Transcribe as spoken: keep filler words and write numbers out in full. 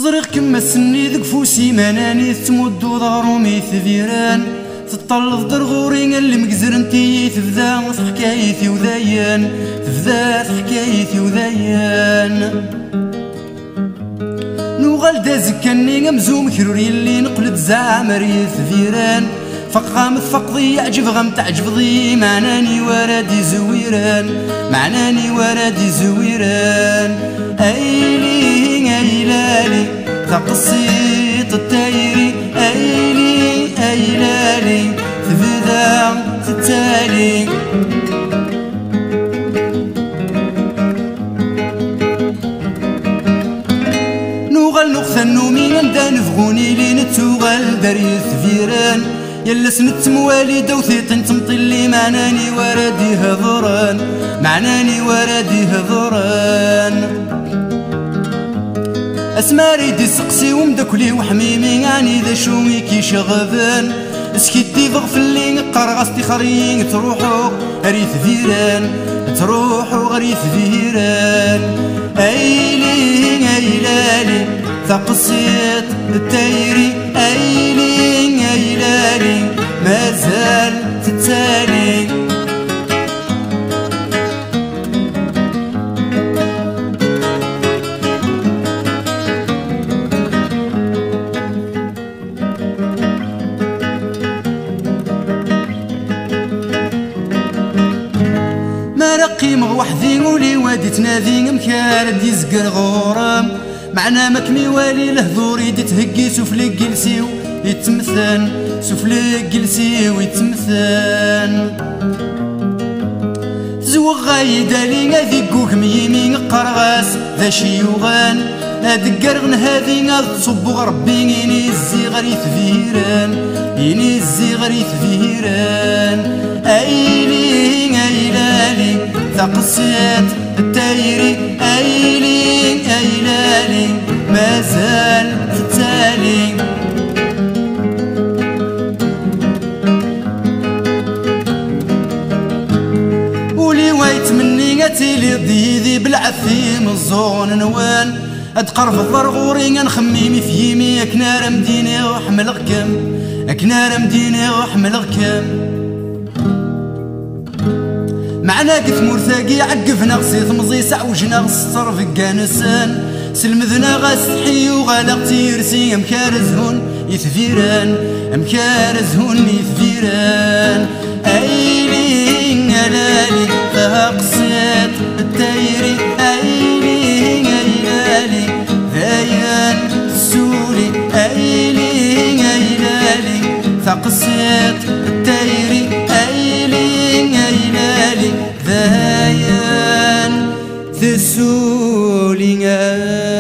زريق كما سني ذك فوسي ماناني تمدو ظهرهم ثبيران تطلف درغوري اللي مقزرنتي تبدا حكايتي وذايان تبدا حكايتي وذايان نوغل دازكني مزوم كروري اللي نقلت زعمر يثبيران فقام فقضي يعجب غم تعجبضي معناني ورادي زويران معناني ورادي زويران ايلي ايلالي تقصيط التايري ايلي ايلالي تبدا تتالي نوغل نغثنو مين دا نفغوني لي نتوغل داري ثفيران يلا سنت موالي دوثي تنتمطي اللي معناني ورادي هضران معناني ورادي هضران اسماري دي سقسي ومدكلي وحميمي يعني ذا شومي كي شغبان اسكيتي ضغفلي قرغستي خريين تروحو غريث فيران تروحو غريث فيران ايلي ايلالي تقصيت التايري ايلي ايلالي مازال تتالي قيمة وحدي ولي وادي تنادي مكارد يزقر غورام معنا مكمي والي لهذور يدي تهقي سفلي جلسي ويتمثان سفلي جلسي ويتمثان زوغ غايدا لي غادي قوك ميمين قرغاس ذا شيوغان هادقر غن هادي غاد تصبو ربي يني الزي غريث فيران يني الزي غريث فيران ايلي ايلالي تقصيت التايري ايلي ايلالي مازال تتالي ولي وايت مني قتيلي ضيذي بالعثيم الزون نوان ادقرف الضرغوري نخميمي في يمي اكنار مديني وحمل غكم اكنار مديني وحمل غكم معنا قف مرثاقي عقفنا غسيث مزي سعوجنا غسطر في القانسان سلمذنا غاستحي وغالقتي يرسي مكارزهن يثفيران مكارزهن يثفيران ايلي هلالي فها قصيت التايري ايلي هلالي ذايان السولي ايلي هلالي فقصيت التايري ايلي هلالي ذايان ذسولي